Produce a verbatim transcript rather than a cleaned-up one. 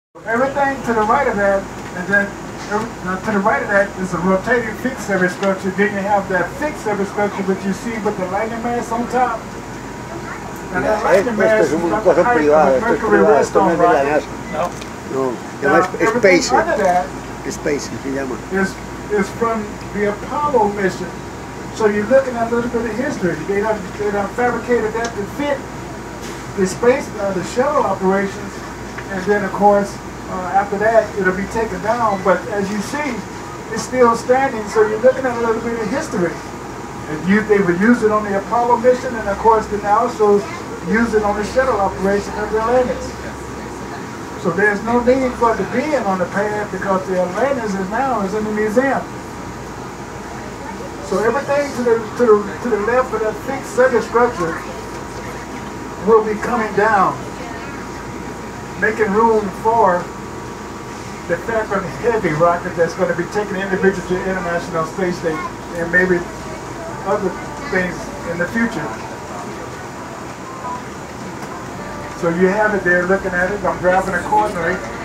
Everything to the right of that, and then every, uh, to the right of that is a rotating fixed surface structure. Then you have that fixed surface structure which you see with the landing mass on top. And that landing mass is about the height of a Mercury redstone rocket. No. No, Now, es everything Spacer. under that Spacer se llama. is, is from the Apollo mission. So you're looking at a little bit of history. They done, they done fabricated that to fit the space, uh, the shuttle operations, and then of course, uh, after that, it'll be taken down. But as you see, it's still standing. So you're looking at a little bit of history. And you, they would use it on the Apollo mission, and of course, then also use it on the shuttle operation of the Atlantis. So there's no need for it to be in on the pad because the Atlantis is now is in the museum. So everything to the to the to the left of that fixed circuit structure will be coming down, making room for the Falcon Heavy rocket that's going to be taking individuals to the International Space Station and maybe other things in the future. So you have it there looking at it. I'm driving accordingly.